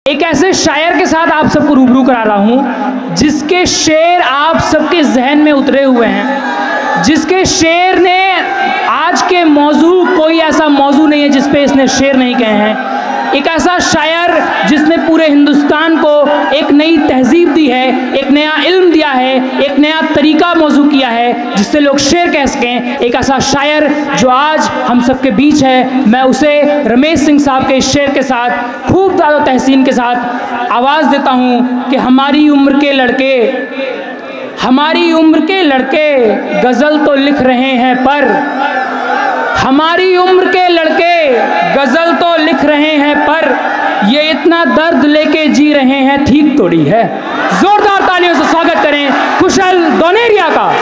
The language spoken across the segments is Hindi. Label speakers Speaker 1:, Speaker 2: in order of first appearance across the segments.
Speaker 1: एक ऐसे शायर के साथ आप सबको रूबरू करा रहा हूँ जिसके शेर आप सबके जहन में उतरे हुए हैं, जिसके शेर ने आज के मौजू, कोई ऐसा मौजू नहीं है जिस पे इसने शेर नहीं कहे हैं। एक ऐसा शायर जिसने पूरे हिंदुस्तान को एक नई तहजीब दी है, एक नया इल्म दिया है, एक नया तरीका मौजू किया है जिससे लोग शेर कह सकें। एक ऐसा शायर जो आज हम सबके बीच है, मैं उसे रमेश सिंह साहब के इस शेर के साथ खूब ज़्यादा तहसीन के साथ आवाज़ देता हूँ कि हमारी उम्र के लड़के, हमारी उम्र के लड़के गज़ल तो लिख रहे हैं पर, हमारी उम्र के लड़के गज़ल तो लिख रहे हैं पर ये इतना दर्द लेके जी रहे हैं ठीक थोड़ी है। जोरदार तालियों से स्वागत करें कुशल दोनेरिया का।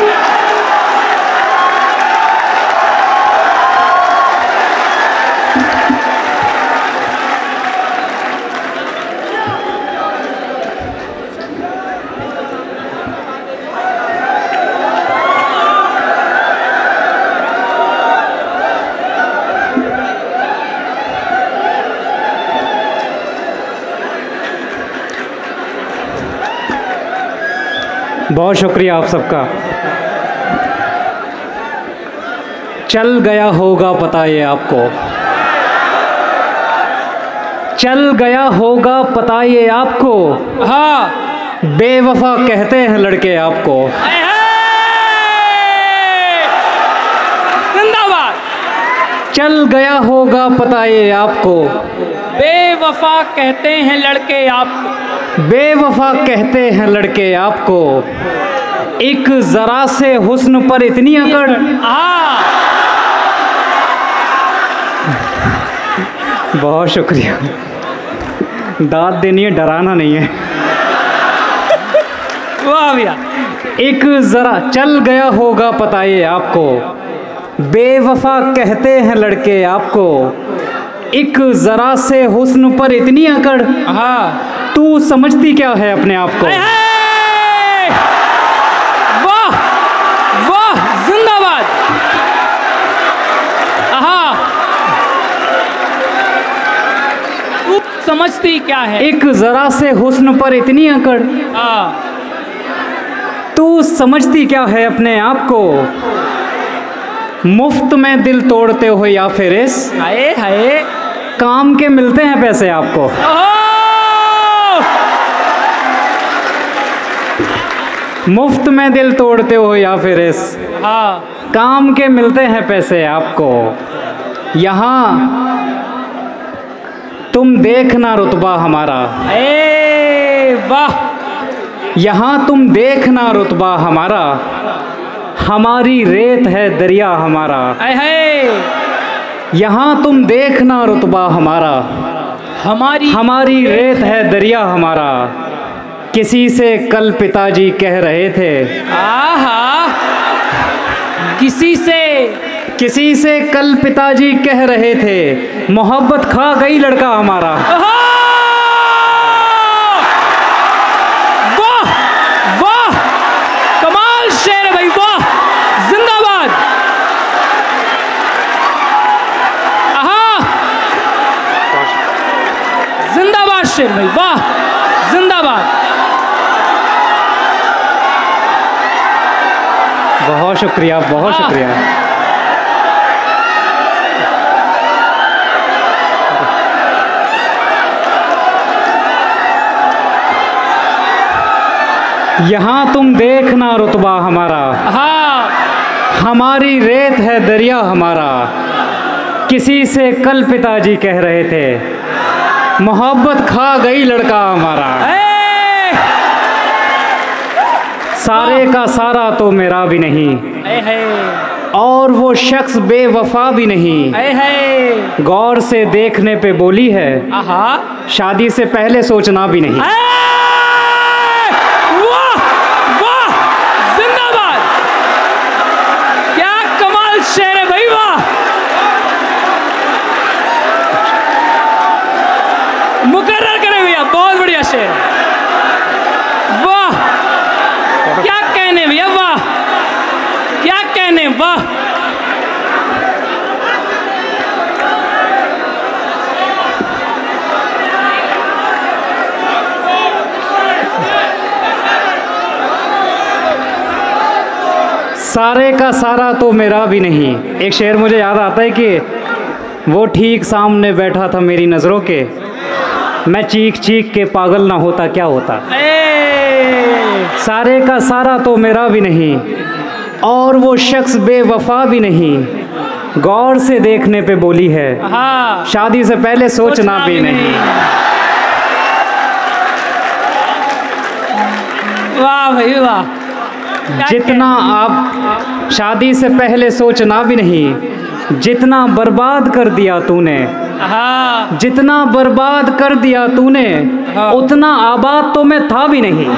Speaker 2: बहुत शुक्रिया आप सबका। चल गया होगा पता ये आपको, चल गया होगा पता ये आपको,
Speaker 1: हाँ
Speaker 2: बेवफा कहते हैं लड़के आपको।
Speaker 1: जिंदाबाद।
Speaker 2: चल गया होगा पता ये आपको,
Speaker 1: बेवफा कहते हैं लड़के आपको,
Speaker 2: बेवफा कहते हैं लड़के आपको, एक जरा से हुस्न पर इतनी अकड़। बहुत शुक्रिया, दाद देनी है, डराना नहीं है।
Speaker 1: वाह भैया।
Speaker 2: एक जरा, चल गया होगा पता ये आपको, बेवफा कहते हैं लड़के आपको, एक जरा से हुस्न पर इतनी अकड़।
Speaker 1: हाँ,
Speaker 2: तू समझती क्या है अपने आप को।
Speaker 1: वाह वाह, जिंदाबाद। हाँ, तू समझती क्या है।
Speaker 2: एक जरा से हुस्न पर इतनी अकड़।
Speaker 1: हाँ,
Speaker 2: तू समझती क्या है अपने आप को, मुफ्त में दिल तोड़ते हो या फिर इस
Speaker 1: हाय हाय
Speaker 2: काम के मिलते हैं पैसे आपको। मुफ्त में दिल तोड़ते हो या फिर इस काम के मिलते हैं पैसे आपको। यहाँ तुम देखना रुतबा हमारा,
Speaker 1: वाह।
Speaker 2: यहाँ तुम देखना रुतबा हमारा, हमारी रेत है दरिया हमारा। यहाँ तुम देखना रुतबा हमारा, हमारी रेत है दरिया हमारा। किसी से कल पिताजी कह रहे थे,
Speaker 1: आहा, किसी से
Speaker 2: कल पिताजी कह रहे थे, मोहब्बत खा गई लड़का हमारा।
Speaker 1: वाह वाह, कमाल शेर है भाई, वाह, जिंदाबाद। आहा, जिंदाबाद शेर भाई, वाह, जिंदाबाद।
Speaker 2: बहुत शुक्रिया, बहुत शुक्रिया। यहाँ तुम देखना रुतबा हमारा,
Speaker 1: हाँ,
Speaker 2: हमारी रेत है दरिया हमारा। किसी से कल पिताजी कह रहे थे, मोहब्बत खा गई लड़का हमारा। सारे का सारा तो मेरा भी नहीं, और वो शख्स बेवफा भी नहीं। गौर से देखने पे बोली है, शादी से पहले सोचना भी नहीं।
Speaker 1: वाह वाह, जिंदाबाद। क्या कमाल शेर है भाई, वाह। मुकर्रर करें भैया, बहुत बढ़िया शेर। वाह, क्या कहने भैया, वाह, क्या कहने, वाह।
Speaker 2: सारे का सारा तो मेरा भी नहीं। एक शेर मुझे याद आता है कि वो ठीक सामने बैठा था मेरी नज़रों के, मैं चीख चीख के पागल ना होता क्या होता। सारे का सारा तो मेरा भी नहीं, और वो शख्स बेवफा भी नहीं, गौर से देखने पे बोली है, शादी से पहले सोचना भी नहीं।
Speaker 1: वाह भाई वाह।
Speaker 2: जितना आप शादी से पहले सोचना भी नहीं, जितना बर्बाद कर दिया तूने, जितना बर्बाद कर दिया तूने, उतना आबाद तो मैं था भी नहीं।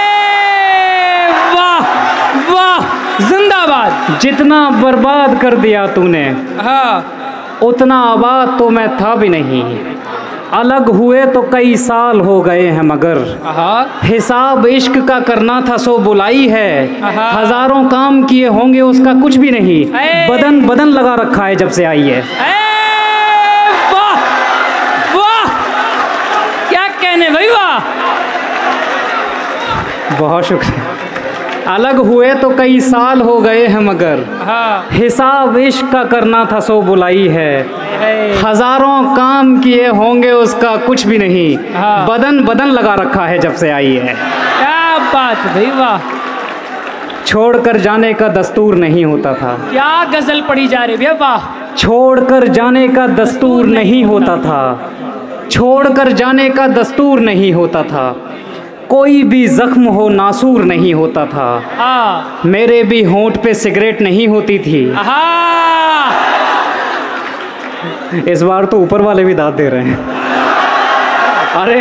Speaker 1: वाह वाह, जिंदाबाद।
Speaker 2: जितना बर्बाद कर दिया तूने, उतना आबाद तो मैं था भी नहीं। अलग हुए तो कई साल हो गए हैं, मगर हिसाब इश्क का करना था सो बुलाई है। हजारों काम किए होंगे उसका कुछ भी नहीं, बदन बदन लगा रखा है जब से आई है।
Speaker 1: वाह वाह, क्या कहने भाई, वाह।
Speaker 2: बहुत शुक्रिया। अलग हुए तो कई साल हो गए हैं, मगर हिसाब इश्क का करना था सो बुलाई है। हजारों काम किए होंगे उसका कुछ भी नहीं, बदन बदन लगा रखा है जब से आई है।
Speaker 1: क्या बात भाई, वाह।
Speaker 2: छोड़कर जाने का दस्तूर नहीं होता था।
Speaker 1: क्या गजल पढ़ी जा रही है, वाह।
Speaker 2: छोड़कर जाने का दस्तूर नहीं होता था, छोड़कर जाने का दस्तूर नहीं होता था, कोई भी जख्म हो नासूर नहीं होता था। मेरे भी होंठ पे सिगरेट नहीं होती थी। इस बार तो ऊपर वाले भी दाद दे रहे हैं। अरे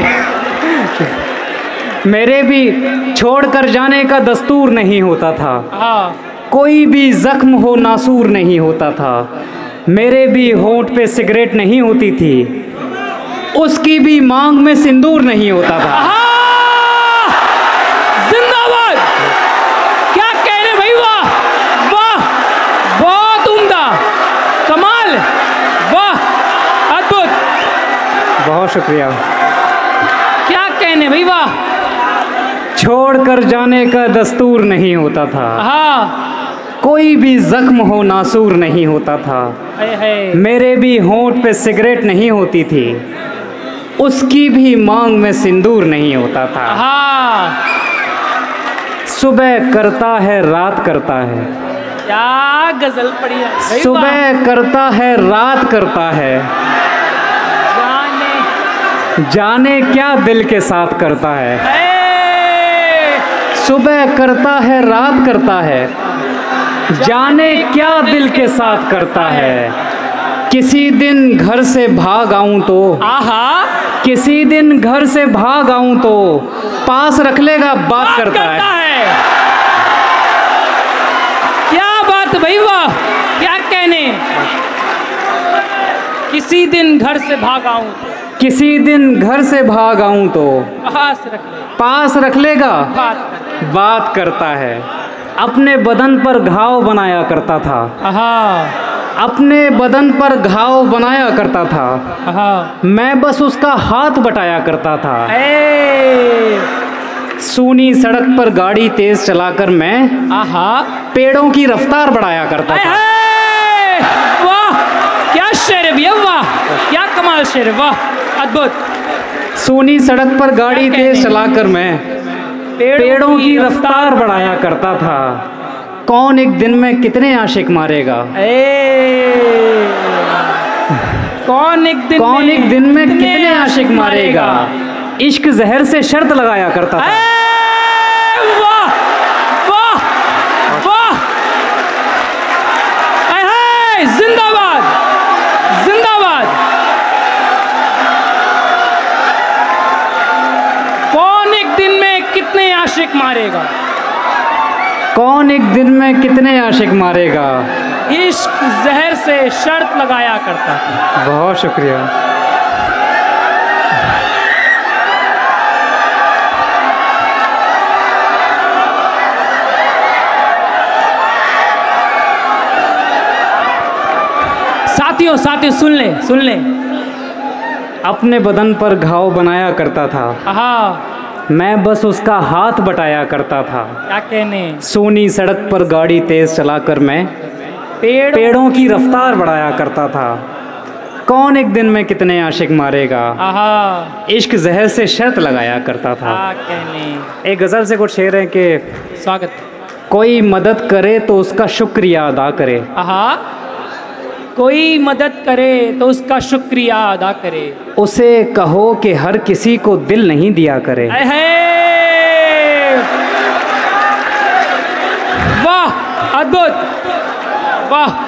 Speaker 2: मेरे भी छोड़कर जाने का दस्तूर नहीं होता था, कोई भी जख्म हो नासूर नहीं होता था। मेरे भी होंठ पे सिगरेट नहीं होती थी, उसकी भी मांग में सिंदूर नहीं होता था।
Speaker 1: जिंदाबाद। क्या कहने भाई, वाह वाह, बहुत उम्दा, कमाल, वाह, अद्भुत।
Speaker 2: बहुत शुक्रिया।
Speaker 1: क्या कहने भाई, वाह।
Speaker 2: छोड़कर जाने का दस्तूर नहीं होता था, कोई भी जख्म हो नासूर नहीं होता था। मेरे भी होंठ पे सिगरेट नहीं होती थी, उसकी भी मांग में सिंदूर नहीं होता था। सुबह करता है रात करता है,
Speaker 1: क्या गजल पड़ी है।
Speaker 2: सुबह करता है रात करता है, जाने क्या दिल के साथ करता है। सुबह करता है रात करता है, जाने क्या दिल के साथ करता है। किसी दिन घर से भाग आऊं तो, किसी दिन घर से भाग आऊं तो पास रख लेगा बात करता है। क्या बात भाई, वाह। क्या कहने। किसी दिन घर से भाग आऊं, किसी दिन घर से भाग आऊं तो पास रख लेगा बात करता है। अपने बदन पर घाव बनाया करता था, अपने बदन पर घाव बनाया करता था, मैं बस उसका हाथ बटाया करता था। सूनी सड़क पर गाड़ी तेज चलाकर मैं पेड़ों की रफ्तार बढ़ाया करता था।
Speaker 1: वाह, क्या शेर है भैया, वाह, क्या कमाल शेर है, वाह, अद्भुत।
Speaker 2: सूनी सड़क पर गाड़ी तेज चलाकर मैं पेड़ों की रफ्तार बढ़ाया करता था। कौन एक दिन में कितने आशिक मारेगा, कौन एक दिन में कितने आशिक मारेगा। इश्क जहर से शर्त लगाया करता था।
Speaker 1: वाह वाह वाह, जिंदाबाद जिंदाबाद। कौन एक दिन में कितने आशिक मारेगा,
Speaker 2: कौन एक दिन में कितने आशिक मारेगा।
Speaker 1: इश्क जहर से शर्त लगाया करता था।
Speaker 2: बहुत शुक्रिया।
Speaker 1: साथियों सुन ले।
Speaker 2: अपने बदन पर घाव बनाया करता था, मैं बस उसका हाथ बटाया करता था।
Speaker 1: क्या कहने।
Speaker 2: सोनी सड़क पर गाड़ी तेज चलाकर मैं पेड़ों की रफ्तार बढ़ाया करता था। कौन एक दिन में कितने आशिक मारेगा, इश्क जहर से शर्त लगाया करता था।
Speaker 1: कहने।
Speaker 2: एक गज़ल से कुछ शेर है कि
Speaker 1: स्वागत।
Speaker 2: कोई मदद करे तो उसका शुक्रिया अदा करे।
Speaker 1: कोई मदद करे तो उसका शुक्रिया अदा करे।
Speaker 2: उसे कहो कि हर किसी को दिल नहीं दिया करे।
Speaker 1: वाह, अद्भुत, वाह।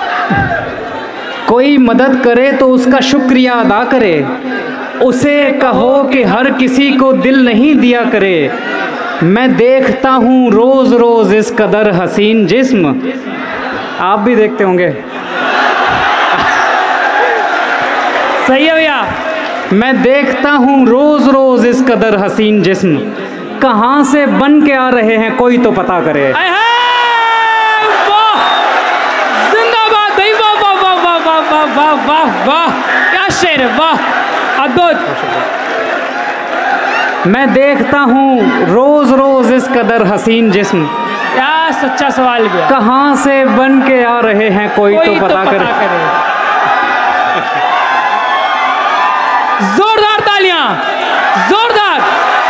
Speaker 2: कोई मदद करे तो उसका शुक्रिया अदा करे, उसे कहो कि हर किसी को दिल नहीं दिया करे। मैं देखता हूँ रोज़ रोज़ इस कदर हसीन जिस्म। आप भी देखते होंगे।
Speaker 1: सही है भैया।
Speaker 2: मैं देखता हूँ रोज़ रोज़ इस कदर हसीन जिस्म, कहाँ से बन के आ रहे हैं कोई तो पता करे।
Speaker 1: वाह वाह वाह, क्या शेर है, वाह, अद्भुत।
Speaker 2: मैं देखता हूँ रोज़ रोज़ इस कदर हसीन जिस्म,
Speaker 1: क्या सच्चा सवाल भी।
Speaker 2: कहाँ से बन के आ रहे हैं कोई तो पता करे।
Speaker 1: जोरदार तालियां, जोरदार।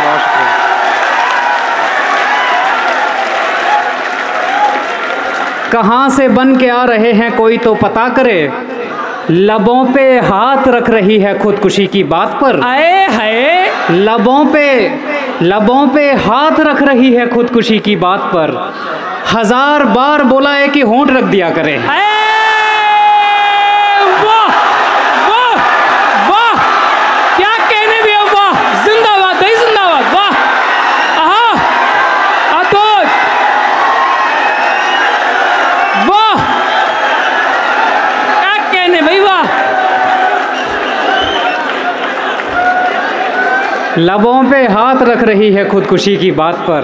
Speaker 2: कहाँ से बन के आ रहे हैं कोई तो पता करे। लबों पे हाथ रख रही है खुदकुशी की बात पर।
Speaker 1: आए हाय।
Speaker 2: लबों पे हाथ रख रही है खुदकुशी की बात पर। 1000 बार बोला है कि होंठ रख दिया करे।
Speaker 1: वाह वाह वाह, क्या कहने भी है, वाह, जिंदाबाद भाई, जिंदाबाद, वाह, अद्भुत, वाह, क्या कहने भाई, वाह।
Speaker 2: लबों पे हाथ रख रही है खुदकुशी की बात पर।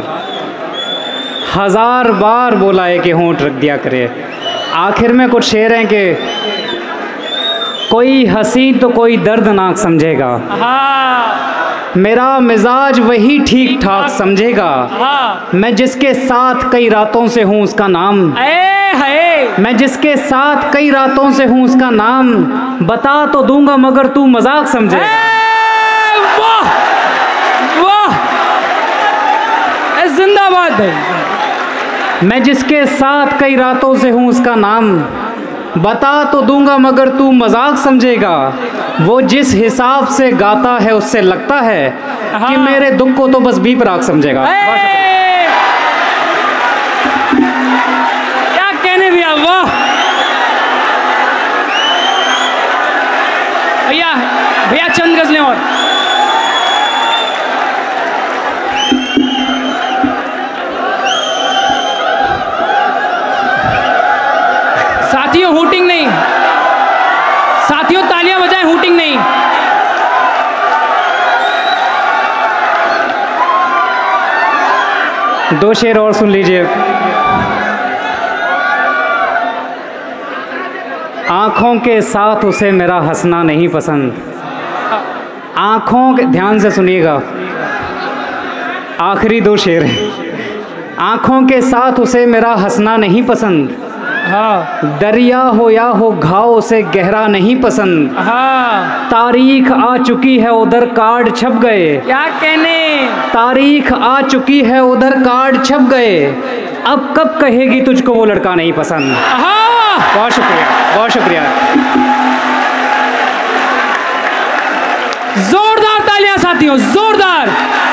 Speaker 2: 1000 बार बोला है कि होंठ रख दिया करे। आखिर में कुछ शेर हैं कि कोई हंसी तो कोई दर्दनाक समझेगा। मेरा मिजाज वही ठीक ठाक समझेगा। मैं जिसके साथ कई रातों से हूँ उसका नाम। मैं जिसके साथ कई रातों से हूँ उसका नाम बता तो दूंगा मगर तू मजाक समझेगा।
Speaker 1: जिंदाबाद भाई।
Speaker 2: मैं जिसके साथ कई रातों से हूँ उसका नाम बता तो दूंगा मगर तू मजाक समझेगा। वो जिस हिसाब से गाता है उससे लगता है कि मेरे दुख को तो बस बीप राग समझेगा।
Speaker 1: क्या कहने भैया, वाह भैया, भैया चंद गजलें और। साथियों हूटिंग नहीं, साथियों तालियां बजाएं, हूटिंग नहीं।
Speaker 2: दो शेर और सुन लीजिए। आँखों के साथ उसे मेरा हंसना नहीं पसंद। आँखों के, ध्यान से सुनिएगा, आखिरी दो शेर हैं। आँखों के साथ उसे मेरा हंसना नहीं पसंद। दरिया हो या हो घाव उसे गहरा नहीं पसंद। तारीख आ चुकी है उधर कार्ड छप गए।
Speaker 1: क्या कहने।
Speaker 2: तारीख आ चुकी है उधर कार्ड छप गए। अब कब कहेगी तुझको वो लड़का नहीं पसंद। बहुत शुक्रिया, बहुत शुक्रिया।
Speaker 1: जोरदार तालियां साथियों, जोरदार।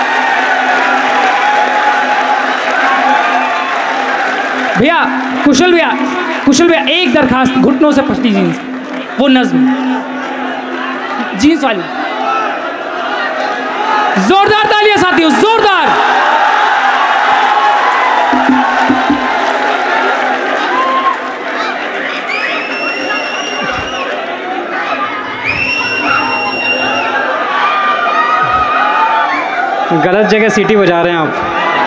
Speaker 1: भैया कुशल भैया, कुशल भैया, एक दरखास्त, घुटनों से फटी जीन्स, वो नज्म जीन्स वाली। जोरदार तालियां साथियों, जोरदार।
Speaker 2: गलत जगह सीटी बजा रहे हैं आप।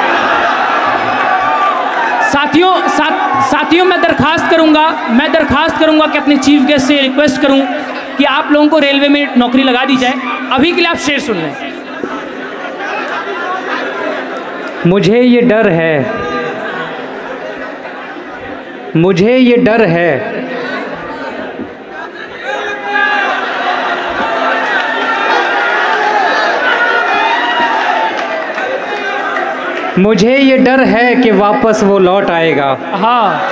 Speaker 1: साथियों मैं दरखास्त करूंगा कि अपने चीफ गेस्ट से रिक्वेस्ट करूं कि आप लोगों को रेलवे में नौकरी लगा दी जाए। अभी के लिए आप शेर सुन लें।
Speaker 2: मुझे ये डर है, मुझे ये डर है, मुझे ये डर है कि वापस वो लौट आएगा।
Speaker 1: हाँ,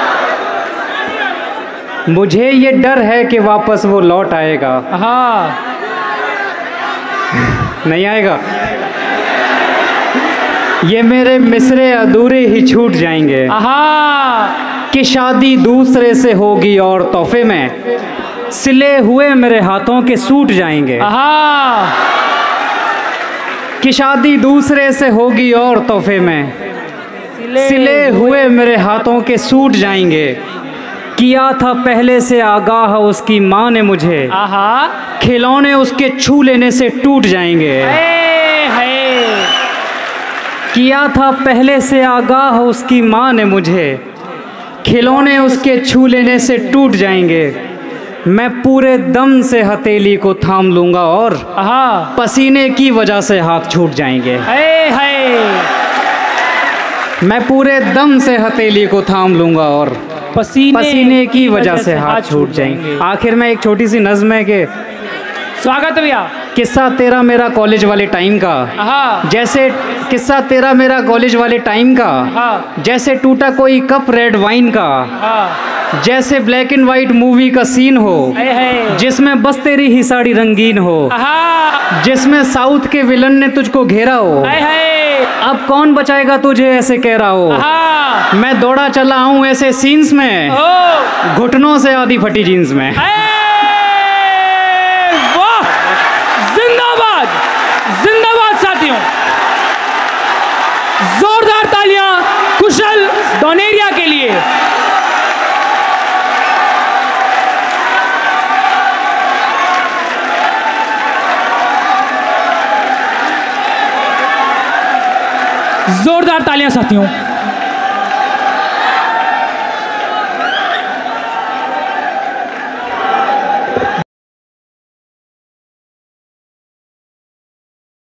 Speaker 2: मुझे ये डर है कि वापस वो लौट आएगा।
Speaker 1: हाँ,
Speaker 2: नहीं आएगा। ये मेरे मिसरे अधूरे ही छूट जाएंगे।
Speaker 1: हाँ,
Speaker 2: कि शादी दूसरे से होगी और तोहफे में सिले हुए मेरे हाथों के सूट जाएंगे।
Speaker 1: हाँ,
Speaker 2: कि शादी दूसरे से होगी और तोहफे में सिले हुए मेरे हाथों के सूट जाएंगे। किया था पहले से आगाह उसकी माँ ने मुझे,
Speaker 1: आहा,
Speaker 2: खिलौने उसके छू लेने से टूट जाएंगे। किया था पहले से आगाह उसकी माँ ने मुझे, खिलौने उसके छू लेने से टूट जाएंगे। मैं पूरे दम से हथेली को थाम लूंगा और पसीने की वजह से हाथ छूट जाएंगे। मैं पूरे दम से हथेली को थाम लूंगा और पसीने की वजह से हाथ छूट जाएंगे। आखिर में एक छोटी सी नज़्म है कि
Speaker 1: स्वागत भैया।
Speaker 2: किस्सा तेरा मेरा कॉलेज वाले टाइम का, जैसे किस्सा तेरा मेरा कॉलेज वाले टाइम का, जैसे टूटा कोई कप रेड वाइन का, जैसे ब्लैक एंड वाइट मूवी का सीन हो जिसमें बस तेरी ही साड़ी रंगीन हो, जिसमें साउथ के विलन ने तुझको घेरा हो। अब कौन बचाएगा तुझे ऐसे कह रहा हो। मैं दौड़ा चला हूँ ऐसे सीन्स में, घुटनों से आधी फटी जीन्स में।
Speaker 1: जिंदाबाद, जिंदाबाद साथियों। जोरदार तालियां कुशल डोनेरिया के लिए। जोरदार तालियां साथियों।